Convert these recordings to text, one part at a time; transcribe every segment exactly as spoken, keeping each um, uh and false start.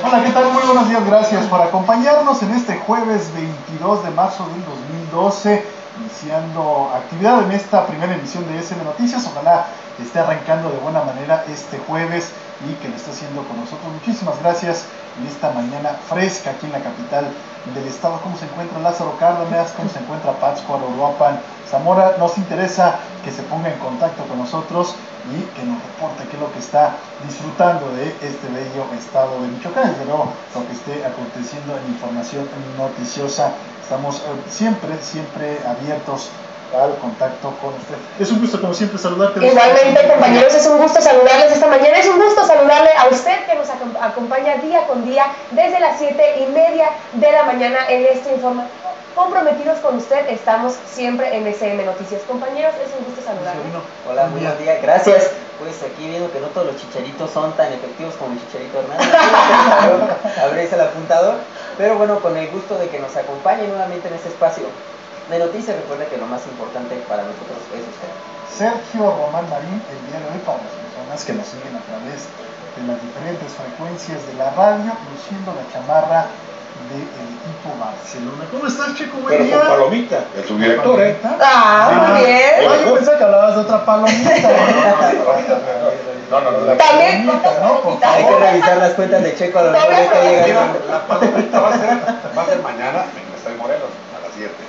Hola, ¿qué tal? Muy buenos días, gracias por acompañarnos en este jueves veintidós de marzo del dos mil doce, iniciando actividad en esta primera emisión de S M Noticias. Ojalá esté arrancando de buena manera este jueves y que lo esté haciendo con nosotros. Muchísimas gracias en esta mañana fresca aquí en la capital del estado. ¿Cómo se encuentra Lázaro Cárdenas? ¿Cómo se encuentra Pátzcuaro, Uruapan, Zamora? Nos interesa que se ponga en contacto con nosotros y que nos reporte qué es lo que está disfrutando de este bello estado de Michoacán. Desde luego, lo que esté aconteciendo en información noticiosa. Estamos eh, siempre, siempre abiertos al contacto con usted. Es un gusto, como siempre, saludarte. Igualmente, compañeros, es un gusto saludarles esta mañana. Es un gusto saludarle a usted que nos acompaña día con día desde las siete y media de la mañana en este informativo. Comprometidos con usted, estamos siempre en S M Noticias. Compañeros, es un gusto saludarles. Hola, muy buen día. Gracias. Pues aquí viendo que no todos los chicharitos son tan efectivos como el Chicharito Hernández. Abréis el apuntador. Pero bueno, con el gusto de que nos acompañe nuevamente en este espacio de noticias. Recuerde que lo más importante para nosotros es usted. Sergio Román Marín, el día de hoy, para las personas que nos siguen a través de las diferentes frecuencias de la radio, luciendo la chamarra del equipo Barcelona. ¿Cómo estás, Checo? Buen Pero día. con Palomita, el subdirector, ¿eh? Ah, muy bien. Oye, yo pensaba que hablabas de otra palomita. No, no, no. La También, palomita, ¿no? Por Hay que favor. revisar las cuentas de Checo, a lo mejor ya está Mira, llegando. la palomita va a ser, va a ser mañana en el Estadio Morelos, a las siete.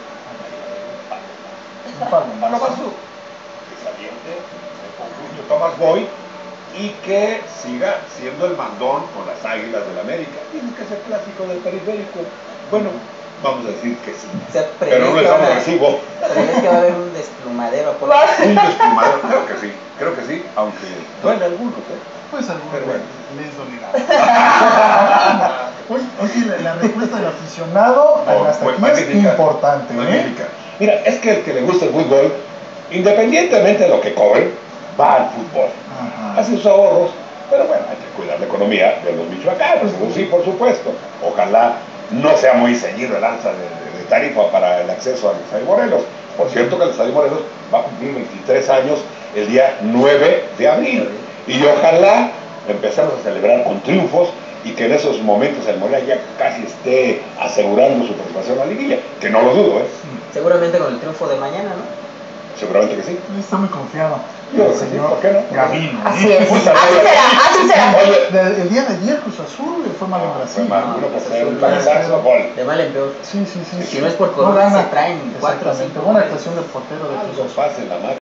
Un palomazo. Palomazo. Que saliente, de conjunto Tomás Boy y que siga siendo el mandón con las Águilas del América. Tiene que ser clásico del periférico. Bueno, vamos a decir que sí. O sea, Pero no le damos recibo. ¿Prevés que va a haber un desplumadero? Por... Un desplumadero, creo que sí. Creo que sí, aunque duele a algunos, ¿eh? Pues algunos Pero bueno. les dolerá. Oye, oye, la, la respuesta del aficionado a Oh, las pues, taquillas es magnífica, importante, ¿eh? magnífica. Mira, es que el que le gusta el fútbol, independientemente de lo que cobre, va al fútbol. Ajá. Hace sus ahorros, pero bueno, hay que cuidar la economía de los michoacanos, pues sí, por supuesto. Ojalá no sea muy ceñido el alza de, de, de tarifa para el acceso al Estadio Morelos. Por cierto que el Estadio Morelos va a cumplir veintitrés años el día nueve de abril. Y ojalá empecemos a celebrar con triunfos y que en esos momentos el Morelia ya casi esté asegurando su participación en la liguilla, que no lo dudo, ¿eh? Seguramente con el triunfo de mañana, ¿no? Seguramente que sí. Está muy confiado Yo el creo que sí, señor ¿por qué no? Gavino. ¿eh? Así es. Muchas Así gracias. será, así será. Oye, De- el día de ayer Cruz Azul fue mal en no, Brasil. fue mal, no, uno por pues, cero, un es cabezazo, gol. De mal en peor. Sí, sí, sí. Si no es por No correr, gana. se traen cuatro o Exactamente. cinco Buena goles. actuación del portero de Cruz Algo Azul. pasa en la máquina.